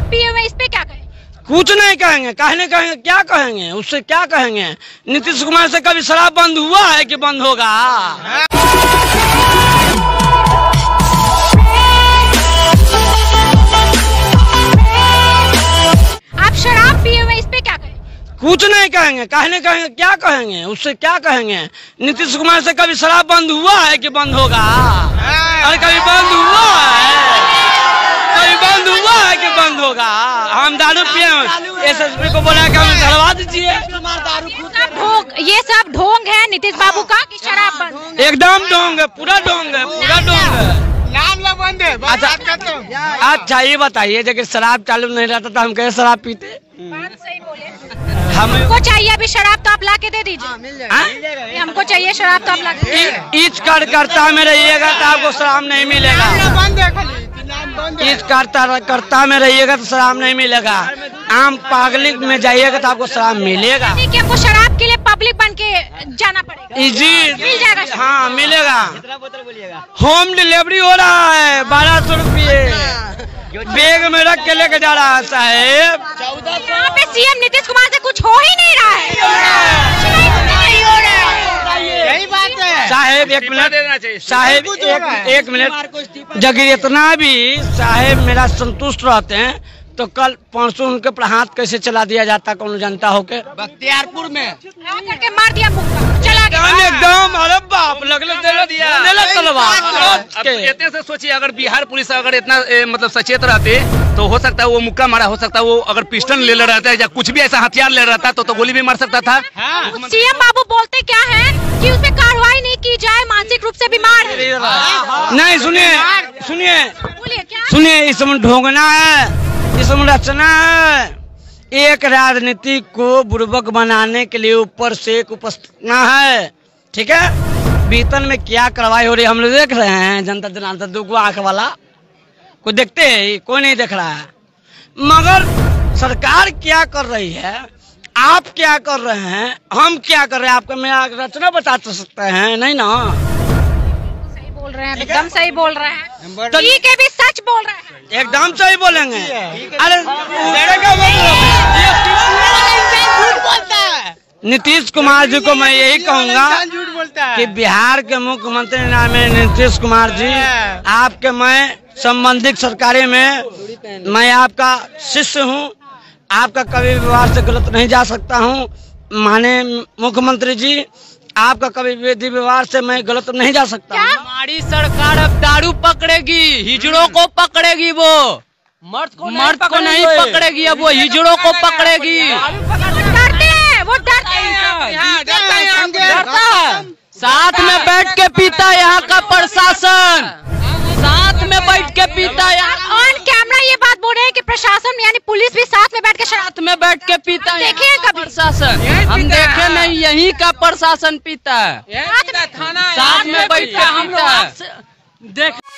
पिए हुए, इस पे क्या कहें? कुछ नहीं कहेंगे, कहने कहेंगे क्या कहेंगे, उससे क्या कहेंगे। नीतीश कुमार से कभी शराब बंद हुआ है कि बंद होगा? आप शराब पिए हुए, इस पे क्या कहें? कुछ नहीं कहेंगे, कहने कहेंगे क्या कहेंगे, उससे क्या कहेंगे। नीतीश कुमार से कभी शराब बंद हुआ है कि बंद होगा? अरे कभी बंद हुआ है? कभी बंद हुआ है कि बंद होगा? हम दारू पिए, एसएसपी को बोला कि हम धरवा दीजिए। ये सब ढोंग है नीतीश बाबू का कि शराब बंद? एकदम ढोंग है, पूरा ढोंग है, पूरा ढोंग है। नाम बंद है। अच्छा ये बताइए, जब शराब चालू नहीं रहता तो हम कैसे शराब पीते? बात सही बोले। हमको चाहिए अभी शराब तो आप ला के दे दीजिए। हमको चाहिए शराब तो आप ला के। इस कार्यकर्ता में रहिएगा तो आपको शराब नहीं मिलेगा। इस कार्यकर्ता में रहिएगा तो शराब नहीं मिलेगा। आम पब्लिक में जाइएगा तो आपको शराब मिलेगा। हमको शराब के लिए पब्लिक बन के जाना पड़ेगा? जी मिल जाएगा। हाँ मिलेगा। होम डिलीवरी हो रहा है, 1200 रुपये बैग में रख के लेके जा रहा है साहेब। यहाँ पे सीएम नीतीश कुमार से कुछ हो ही नहीं रहा है। यही बात है साहेब। एक मिनट साहेब, एक मिनट। जगह इतना भी साहेब मेरा संतुष्ट रहते हैं तो कल परसों उनके पर हाथ कैसे चला दिया जाता कौन जनता होके? बख्तियारपुर में करके मार दिया, चला गया एकदम। अरे बाप लगल इतने से सोचिए, अगर बिहार पुलिस अगर इतना मतलब सचेत रहते तो हो सकता है वो मुक्का मारा, हो सकता है वो अगर पिस्टल ले रहता है या कुछ भी ऐसा हथियार ले रहता तो गोली भी मार सकता था। सीएम बाबू बोलते क्या है कि उस पे कार्रवाई नहीं की जाए, मानसिक रूप से बीमार है। नहीं सुनिए सुनिए बोलिए क्या? सुनिए, इसमें ढोंगना है, इसमें रचना है। एक राजनीति को बुर्बक बनाने के लिए ऊपर से एक उपस्थितना है, ठीक है। वेतन में क्या कार्रवाई हो रही है हम लोग देख रहे हैं। जनता जनार्दन दो आंख वाला कोई देखते है? कोई नहीं देख रहा है। मगर सरकार क्या कर रही है, आप क्या कर रहे हैं, हम क्या कर रहे हैं, आपका मेरा रचना बता सकते हैं? नहीं ना। सही बोल रहे हैं, एकदम सही बोल रहे हैं। ठीक है, भी सच बोल रहे हैं, एकदम सही बोलेंगे। अरे नीतीश कुमार जी को मैं यही कहूँगा कि बिहार के मुख्यमंत्री नाम है नीतीश कुमार जी। आपके मैं संबंधित सरकारें में मैं आपका शिष्य हूँ, आपका कभी व्यवहार से गलत नहीं जा सकता हूँ। माने मुख्यमंत्री जी, आपका कभी विधि व्यवहार से मैं गलत नहीं जा सकता। हमारी सरकार अब दारू पकड़ेगी, हिजड़ों को पकड़ेगी, वो मर्द को नहीं पकड़ेगी, अब वो हिजड़ों को पकड़ेगी। डरते हैं, वो डरते हैं। साथ में बैठ के पीता यहाँ का प्रशासन, साथ में बैठ के पीता है। ऑन कैमरा ये बात बोल रहे हैं कि प्रशासन यानी पुलिस भी साथ में बैठ के पीता है। देखे कभी प्रशासन? हम देखे नहीं, यही का प्रशासन पीता है, साथ में बैठ के हम लोग देख